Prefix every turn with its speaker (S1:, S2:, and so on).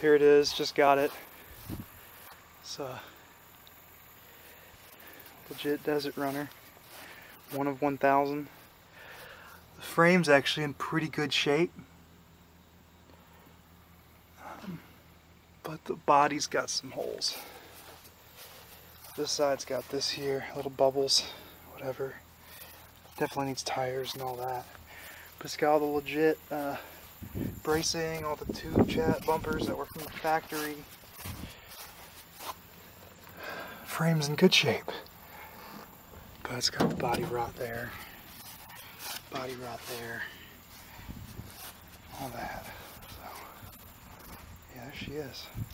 S1: Here it is, just got it. It's a legit desert runner, 1 of 1,000. The frame's actually in pretty good shape, but the body's got some holes. This side's got this here, little bubbles, whatever. Definitely needs tires and all that. But it's got all the legit bracing, all the tube chat bumpers that were from the factory. Frame's in good shape. But it's got body rot there, all that. So, yeah, there she is.